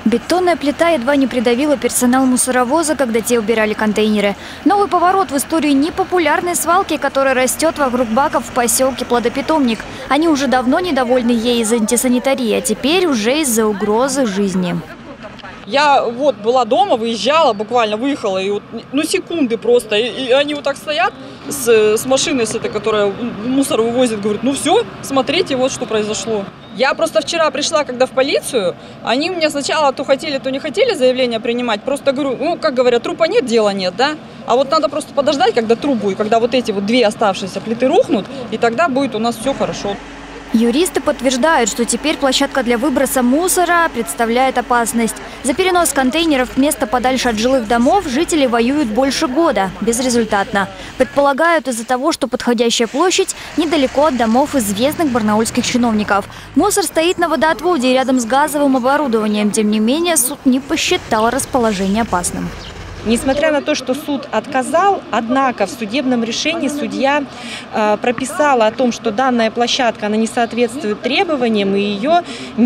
Бетонная плита едва не придавила персонал мусоровоза, когда те убирали контейнеры. Новый поворот в истории непопулярной свалки, которая растет вокруг баков в поселке Плодопитомник. Они уже давно недовольны ей из-за антисанитарии, а теперь уже из-за угрозы жизни. Я вот была дома, выезжала, буквально выехала, и вот, секунды просто. И они вот так стоят с машиной, с этой, которая мусор вывозит, говорят, ну все, смотрите, вот что произошло. Я просто вчера пришла, когда в полицию, они у меня сначала то хотели, то не хотели заявление принимать. Просто говорю, как говорят, трупа нет, дела нет, да? А вот надо просто подождать, когда трубу, и когда вот эти вот две оставшиеся плиты рухнут, и тогда будет у нас все хорошо. Юристы подтверждают, что теперь площадка для выброса мусора представляет опасность. За перенос контейнеров в место подальше от жилых домов жители воюют больше года. Безрезультатно. Предполагают из-за того, что подходящая площадь недалеко от домов известных барнаульских чиновников. Мусор стоит на водоотводе рядом с газовым оборудованием. Тем не менее, суд не посчитал расположение опасным. Несмотря на то, что суд отказал, однако в судебном решении судья прописала о том, что данная площадка она не соответствует требованиям и ее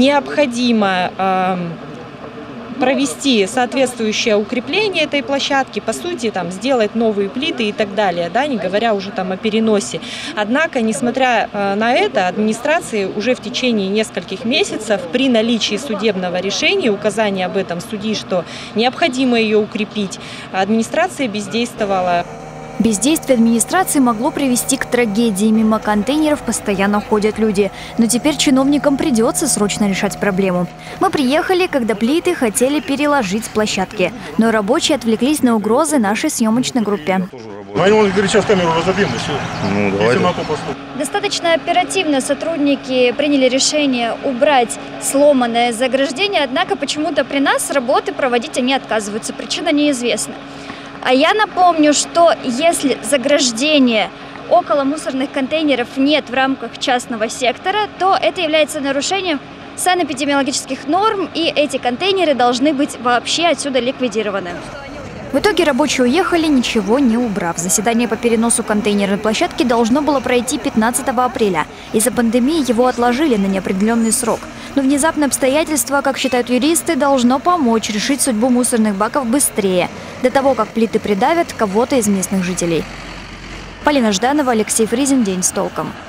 необходимо провести соответствующее укрепление этой площадки, по сути, сделать новые плиты и так далее, да, не говоря уже о переносе. Однако, несмотря на это, администрации уже в течение нескольких месяцев при наличии судебного решения, указания об этом судьи, что необходимо ее укрепить, администрация бездействовала. Бездействие администрации могло привести к трагедии. Мимо контейнеров постоянно ходят люди. Но теперь чиновникам придется срочно решать проблему. Мы приехали, когда плиты хотели переложить с площадки. Но рабочие отвлеклись на угрозы нашей съемочной группе. Он говорит, сейчас камеру разобьем, и все. Достаточно оперативно сотрудники приняли решение убрать сломанное заграждение. Однако почему-то при нас работы проводить они отказываются. Причина неизвестна. А я напомню, что если заграждения около мусорных контейнеров нет в рамках частного сектора, то это является нарушением санэпидемиологических норм, и эти контейнеры должны быть вообще отсюда ликвидированы. В итоге рабочие уехали, ничего не убрав. Заседание по переносу контейнерной площадки должно было пройти 15 апреля. Из-за пандемии его отложили на неопределенный срок. Но внезапное обстоятельство, как считают юристы, должно помочь решить судьбу мусорных баков быстрее, до того, как плиты придавят кого-то из местных жителей. Полина Жданова, Алексей Фризин. День с толком.